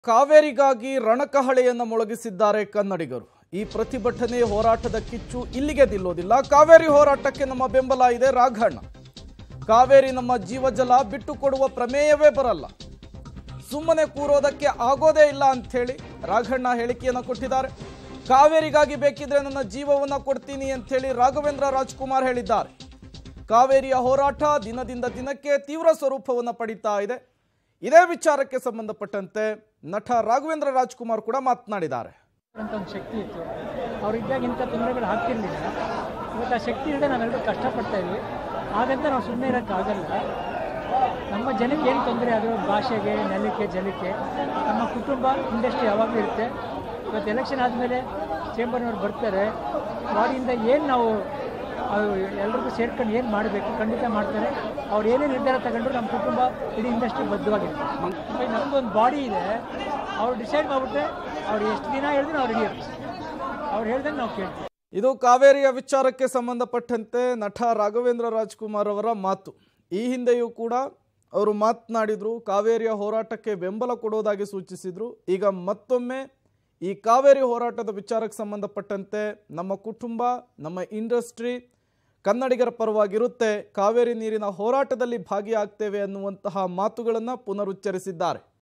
ಕಾವೇರಿಗಾಗಿ ರಣಕಹಳೆಯನ್ನು ಮೊಳಗಿಸಿದ್ದಾರೆ ಕನ್ನಡಿಗರು. ಈ ಪ್ರತಿಭಟನೆ ಹೋರಾಟದ ಕಿಚ್ಚು ಇಲ್ಲಿಗೆ ನಿಲ್ಲೋದಿಲ್ಲ. ಕಾವೇರಿ ಹೋರಾಟಕ್ಕೆ ನಮ್ಮ ಬೆಂಬಲ ಇದೆ. ರಾಘಣ್ಣ, ಕಾವೇರಿ ನಮ್ಮ ಜೀವಜಲ, ಬಿಟ್ಟು ಕೊಡುವ ಪ್ರಮೇಯವೇ ಬರಲ್ಲ, ಸುಮ್ಮನೆ ಕೂರೋದಕ್ಕೆ ಆಗೋದೇ ಇಲ್ಲ ಅಂಥೇಳಿ ರಾಘಣ್ಣ ಹೇಳಿಕೆಯನ್ನು ಕೊಟ್ಟಿದ್ದಾರೆ. ಕಾವೇರಿಗಾಗಿ ಬೇಕಿದ್ರೆ ನನ್ನ ಜೀವವನ್ನು ಕೊಡ್ತೀನಿ ಅಂಥೇಳಿ ರಾಘವೇಂದ್ರ ರಾಜ್ಕುಮಾರ್ ಹೇಳಿದ್ದಾರೆ. ಕಾವೇರಿಯ ಹೋರಾಟ ದಿನದಿಂದ ದಿನಕ್ಕೆ ತೀವ್ರ ಸ್ವರೂಪವನ್ನು ಪಡೀತಾ ಇದೆ. ಇದೇ ವಿಚಾರಕ್ಕೆ ಸಂಬಂಧಪಟ್ಟಂತೆ ನಟ ರಾಘವೇಂದ್ರ ರಾಜ್ಕುಮಾರ್ ಕೂಡ ಮಾತನಾಡಿದ್ದಾರೆ. ಒಂದು ಶಕ್ತಿ ಇತ್ತು, ಅವರಿದ್ದಾಗ ಇಂಥ ತೊಂದರೆಗಳು ಆಗ್ತಿರ್ಲಿಲ್ಲ. ಇವತ್ತು ಆ ಶಕ್ತಿ ಇಲ್ಲದೆ ನಾವೆಲ್ಲರೂ ಕಷ್ಟಪಡ್ತಾ ಇದ್ವಿ. ಹಾಗಂತ ನಾವು ಸುಮ್ಮನೆ ಇರೋಕ್ಕಾಗಲ್ಲ. ನಮ್ಮ ಜನಕ್ಕೆ ಏನು ತೊಂದರೆ ಆದರೂ ಭಾಷೆಗೆ, ನೆಲಕ್ಕೆ, ಜಲಕ್ಕೆ, ನಮ್ಮ ಕುಟುಂಬ, ಇಂಡಸ್ಟ್ರಿ ಯಾವಾಗಲೂ ಇರುತ್ತೆ. ಇವತ್ತು ಎಲೆಕ್ಷನ್ ಆದಮೇಲೆ ಚೇಂಬರ್ನವ್ರು ಬರ್ತಾರೆ, ಬಾಡಿಯಿಂದ ಏನು ನಾವು ಎಲ್ರಿಗೂ ಸೇರ್ಕೊಂಡು ಏನು ಮಾಡಬೇಕು ಖಂಡಿತ ಮಾಡ್ತಾರೆ. ಅವ್ರು ಏನೇ ನಿರ್ಧಾರ ತಗೊಂಡ್ರು ನಮ್ಮ ಕುಟುಂಬ, ಇಡೀ ಇಂಡಸ್ಟ್ರಿ ಬದ್ಧವಾಗಿರುತ್ತೆ. ನಮಗೊಂದು ಬಾಡಿ ಇದೆ, ಅವ್ರು ಡಿಸೈಡ್ ಮಾಡಿಬಿಟ್ರೆ ಅವ್ರು ಎಷ್ಟು ದಿನ ಹೇಳಿದ್ರು ನಾವು ರೆಡಿ ಇರ್ತೀವಿ. ಅವ್ರು ಹೇಳ್ದಂಗೆ ನಾವು ಕೇಳ್ತೀವಿ. ಇದು ಕಾವೇರಿಯ ವಿಚಾರಕ್ಕೆ ಸಂಬಂಧಪಟ್ಟಂತೆ ನಟ ರಾಘವೇಂದ್ರ ರಾಜ್ಕುಮಾರ್ ಅವರ ಮಾತು. ಈ ಹಿಂದೆಯೂ ಕೂಡ ಅವರು ಮಾತನಾಡಿದ್ರು, ಕಾವೇರಿಯ ಹೋರಾಟಕ್ಕೆ ಬೆಂಬಲ ಕೊಡೋದಾಗಿ ಸೂಚಿಸಿದ್ರು. ಈಗ ಮತ್ತೊಮ್ಮೆ ಈ ಕಾವೇರಿ ಹೋರಾಟದ ವಿಚಾರಕ್ಕೆ ಸಂಬಂಧಪಟ್ಟಂತೆ ನಮ್ಮ ಕುಟುಂಬ, ನಮ್ಮ ಇಂಡಸ್ಟ್ರಿ ಕನ್ನಡಿಗರ ಪರವಾಗಿರುತ್ತೆ, ಕಾವೇರಿ ನೀರಿನ ಹೋರಾಟದಲ್ಲಿ ಭಾಗಿಯಾಗ್ತೇವೆ ಅನ್ನುವಂತಹ ಮಾತುಗಳನ್ನು ಪುನರುಚ್ಚರಿಸಿದ್ದಾರೆ.